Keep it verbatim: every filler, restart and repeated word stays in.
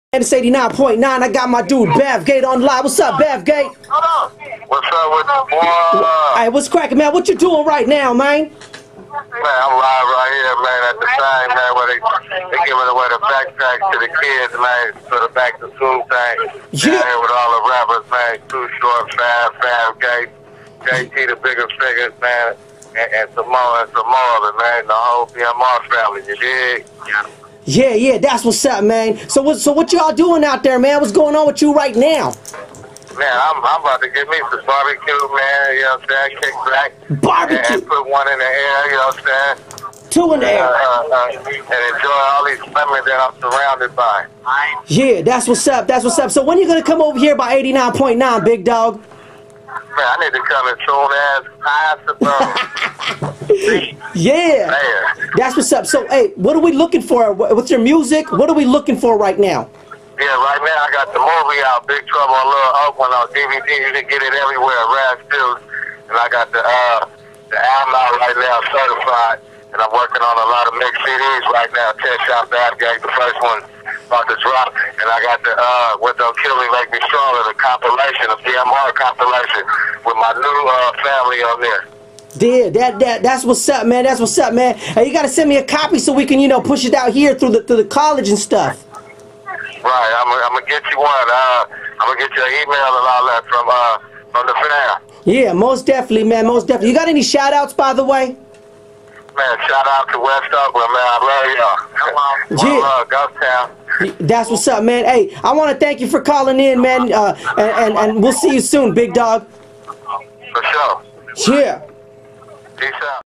And it's eighty-nine point nine. I got my dude Bev Gate on live. What's up, Bev Gate? What's up with the boy? Hey, what's cracking, man? What you doing right now, man? Man, I'm live right here, man, at the time, man, where they, they giving away the backpacks to the kids, man, for the back to school thing. Yeah. Down here with all the rappers, man, Too Short, Fab, Fab Gate, J T, the bigger figures, man, and, and some more, and some more of it, man, the whole B M R family, you dig? Yeah. Yeah, yeah, that's what's up, man. So what, so what y'all doing out there, man? What's going on with you right now? Man, I'm, I'm about to get me some barbecue, man, you know what I'm saying, kick back. Barbecue? And, and put one in the air, you know what I'm saying? Two in the air. Uh, uh, and enjoy all these women that I'm surrounded by. Yeah, that's what's up, that's what's up. So when you gonna come over here by eighty-nine point nine, big dog? Man, I need to come as soon as possible. Yeah, Man. that's what's up. So, hey, what are we looking for? What's your music? What are we looking for right now? Yeah, right now I got the movie out, Big Trouble in Little Oakland, on D V D. You can get it everywhere, Raz Stills. And I got the uh, the album out right now, certified. And I'm working on a lot of mixed C Ds right now. Test Shop Bathgate, the first one about to drop. And I got the uh, What Don't Kill Me Make Me Stronger, the compilation, the B M R compilation with my new uh, family on there. Yeah, that that that's what's up, man. That's what's up, man. Hey, you gotta send me a copy so we can, you know, push it out here through the through the college and stuff. Right, I'm, I'm gonna get you one. Uh, I'm gonna get you an email and all that from uh from the fam. Yeah, most definitely, man. Most definitely. You got any shout outs, by the way? Man, shout out to West Oakland, man. I love y'all. Come on. Yeah. Love, Ghost Town. That's what's up, man. Hey, I want to thank you for calling in, man. Uh, and, and and we'll see you soon, big dog. For sure. Yeah. Peace out.